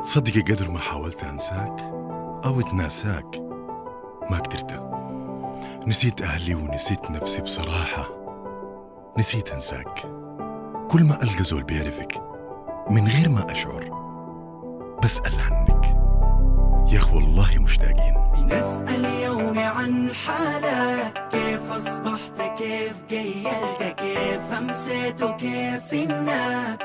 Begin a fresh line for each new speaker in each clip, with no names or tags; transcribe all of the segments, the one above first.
تصدقي قدر ما حاولت أنساك أو أتناساك ما قدرت. نسيت أهلي ونسيت نفسي بصراحة، نسيت أنساك. كل ما ألقى زول بيعرفك من غير ما أشعر بسأل عنك، يا أخ والله مشتاقين.
بنسأل يومي عن حالك، كيف أصبحت، كيف قيلت، كيف أمسيت وكيف إنك.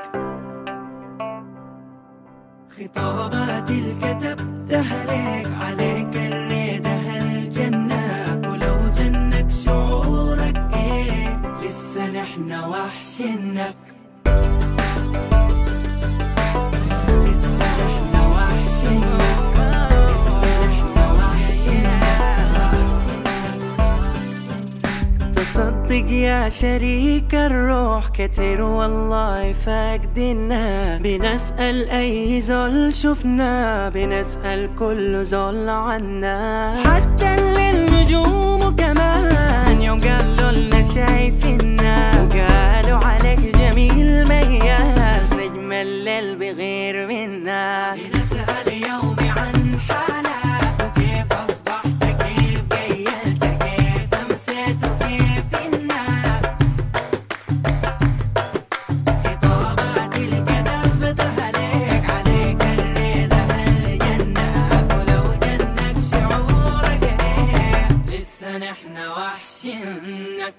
خطابات اللي كتبتها ليك عليك الريدة الجنة، ولو جنك شعورك إيه لسه نحن وحشنك. صدق يا شريك الروح كتير والله فاقدنا، بنسأل أي زول شفنا، بنسأل كل زول عنا، حتى للنجوم كمان يوم قالوا لنا شايفيننا، وقالوا عليك جميل مياس نجم الليل بغير منا. بنسأل يومي عن حالك، وكيف أصبحت، كيف قيلت، كيف أمسيت وكيف إنك. خطابات اللي كتبتها ليك عليك الريدة الجنة، ولو جنك شعورك إيه لسه نحن وحشنك.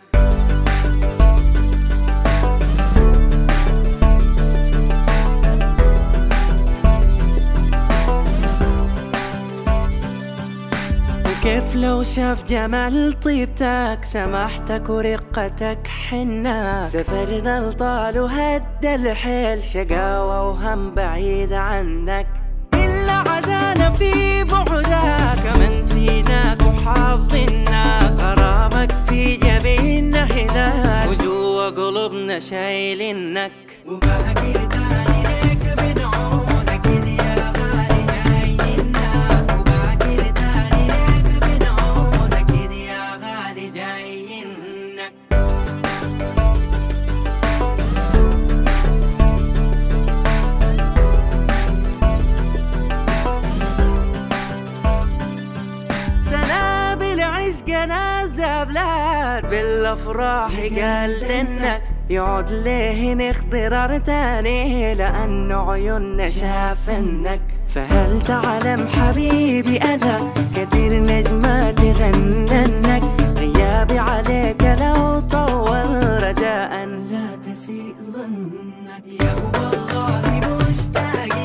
كيف لو شاف جمال طيبتك، سماحتك ورقتك حنا، سفرنا لطال وهدى الحيل، شقاوة وهم بعيد عنك، إلا عدانا في بعدك، ما نسيناك وحافظناك، غرامك في جبيننا هناك، وجوا قلوبنا شايلينك، وباقي تاني ليك بنعودك يا غالي جايينك، وباقي تاني ليك بنعودك يا غالي جايينك. سنابل عشقنا زبلات بالافراح قال انك، يعود ليه نخضرار تاني لأنه عيوننا شافنك. فهل تعلم حبيبي أنا كثير نجمات غننك، غيابي عليك لو طول رجاء لا تسيء ظنك. يا والله مشتاقين